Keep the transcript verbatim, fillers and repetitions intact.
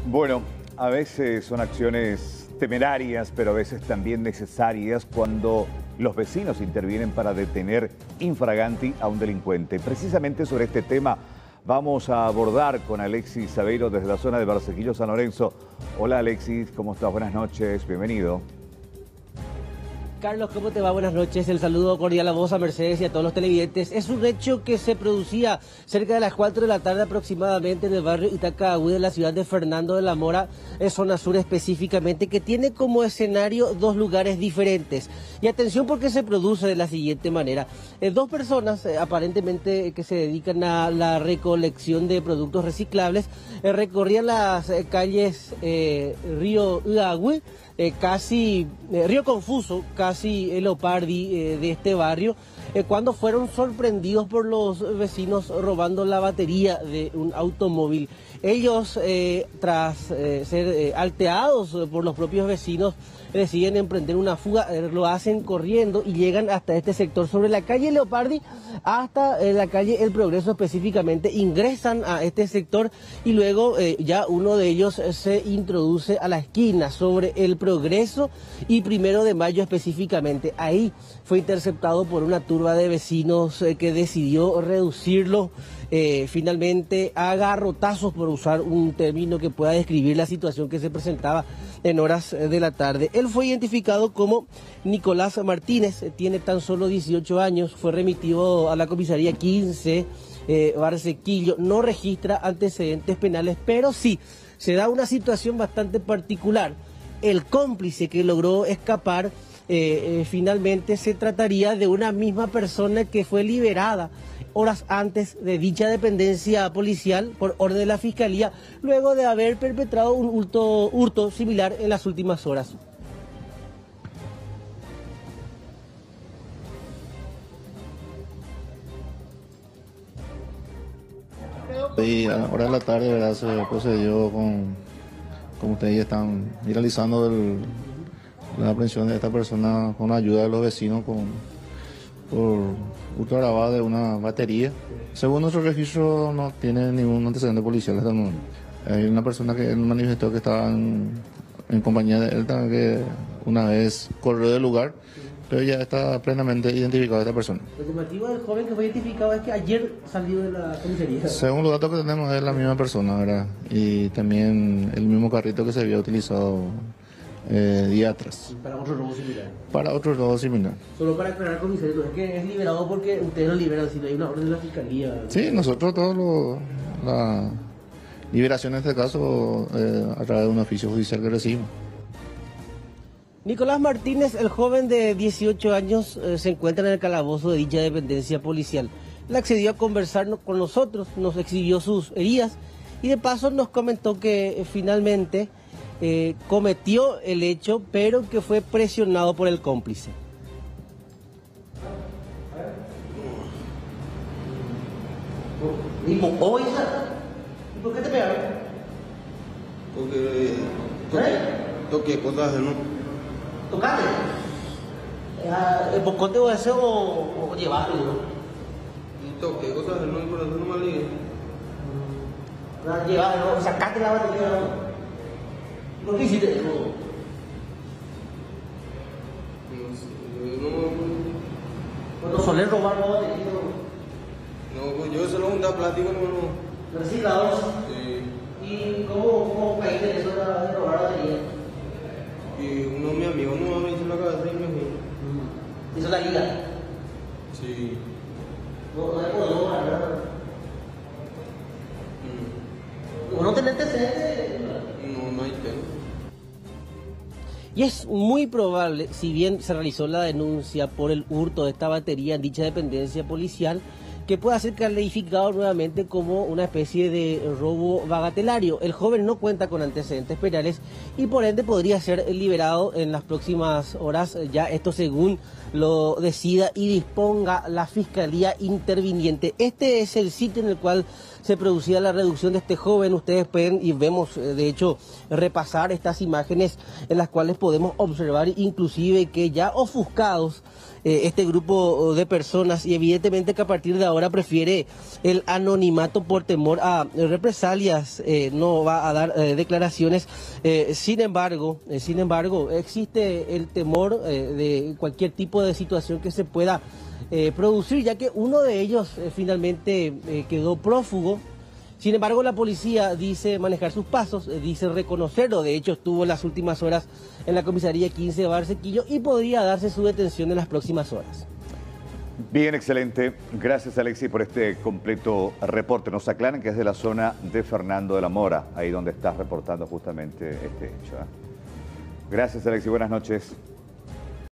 Bueno, a veces son acciones temerarias, pero a veces también necesarias cuando los vecinos intervienen para detener infraganti a un delincuente. Precisamente sobre este tema vamos a abordar con Alexis Sabeiro desde la zona de Barcequillo, San Lorenzo. Hola Alexis, ¿cómo estás? Buenas noches, bienvenido. Carlos, ¿cómo te va? Buenas noches. El saludo cordial a vos, a Mercedes y a todos los televidentes. Es un hecho que se producía cerca de las cuatro de la tarde aproximadamente en el barrio Itacahuí de la ciudad de Fernando de la Mora, en zona sur específicamente, que tiene como escenario dos lugares diferentes. Y atención porque se produce de la siguiente manera. Eh, dos personas, eh, aparentemente que se dedican a la recolección de productos reciclables, eh, recorrían las eh, calles eh, Río Uagüe, Eh, casi, eh, Río Confuso, casi el Leopardi eh, de este barrio, eh, cuando fueron sorprendidos por los vecinos robando la batería de un automóvil. Ellos, eh, tras eh, ser eh, alteados por los propios vecinos, deciden emprender una fuga, eh, lo hacen corriendo y llegan hasta este sector, sobre la calle Leopardi hasta eh, la calle El Progreso específicamente, ingresan a este sector y luego eh, ya uno de ellos eh, se introduce a la esquina sobre El Progreso y Primero de Mayo específicamente. Ahí fue interceptado por una turba de vecinos eh, que decidió reducirlo eh, finalmente a garrotazos, por usar un término que pueda describir la situación que se presentaba en horas de la tarde. Él fue identificado como Nicolás Martínez, tiene tan solo dieciocho años, fue remitido a la comisaría quince eh, Barcequillo, no registra antecedentes penales, pero sí se da una situación bastante particular. El cómplice que logró escapar, eh, eh, finalmente se trataría de una misma persona que fue liberada horas antes de dicha dependencia policial por orden de la Fiscalía, luego de haber perpetrado un hurto, hurto similar en las últimas horas. Y a la hora de la tarde, ¿verdad?, se procedió con, como ustedes ya están realizando el, la aprehensión de esta persona con la ayuda de los vecinos con, por hurto agravado de una batería. Según nuestro registro no tiene ningún antecedente policial hasta el momento. Hay una persona que manifestó que estaba en, en compañía de él también, que una vez corrió del lugar, pero ya está plenamente identificado esta persona. El motivo del joven que fue identificado es que ayer salió de la comisaría. Según los datos que tenemos es la misma persona, ¿verdad? Y también el mismo carrito que se había utilizado eh, día atrás. Para otro robo similar. Para otro robo similar. Solo para aclarar, comisario, es que es liberado porque ustedes lo liberan, si no hay una orden de la Fiscalía. Sí, nosotros todos lo, la liberación en este caso eh, a través de un oficio judicial que recibimos. Nicolás Martínez, el joven de dieciocho años, eh, se encuentra en el calabozo de dicha dependencia policial. Él accedió a conversar con nosotros, nos exhibió sus heridas y de paso nos comentó que eh, finalmente eh, cometió el hecho, pero que fue presionado por el cómplice. ¿Y por qué te pegaron? Porque toqué, ¿Eh? toqué cosas, ¿no? ¿Tocaste? ¿El bocote o ese o, o llevaste, no? Y toqué cosas, ¿no? Y por eso no me ligué. No, llevaste, ¿no? Sacaste la batería, ¿no? ¿Por qué hiciste eso? No sé, no... Cuando solés robar la batería, No, pues yo solo juntaba plástico, no, no. recicladores. Sí. ¿Y cómo, cómo caíste en eso de robar la batería? Y uno de mis amigos no me hizo la cabeza y me fui. ¿Hizo la liga? Sí. No, no es por dos, ¿verdad? Mm. ¿O no tenés antecedentes? No, no hay tema. Y es muy probable, si bien se realizó la denuncia por el hurto de esta batería en dicha dependencia policial, que pueda ser calificado nuevamente como una especie de robo bagatelario. El joven no cuenta con antecedentes penales y por ende podría ser liberado en las próximas horas, ya esto según lo decida y disponga la Fiscalía interviniente. Este es el sitio en el cual se producía la reducción de este joven. Ustedes pueden y vemos, de hecho, repasar estas imágenes en las cuales podemos observar inclusive que ya ofuscados eh, este grupo de personas, y evidentemente que a partir de ahora prefiere el anonimato por temor a represalias, eh, no va a dar eh, declaraciones. Eh, sin embargo, eh, sin embargo, existe el temor eh, de cualquier tipo de situación que se pueda eh, producir, ya que uno de ellos eh, finalmente eh, quedó prófugo. Sin embargo, la policía dice manejar sus pasos, eh, dice reconocerlo. De hecho, estuvo en las últimas horas en la comisaría quince de Barranquilla y podría darse su detención en las próximas horas. Bien, excelente. Gracias, Alexis, por este completo reporte. Nos aclaran que es de la zona de Fernando de la Mora, ahí donde estás reportando justamente este hecho, ¿eh? Gracias, Alexis. Buenas noches.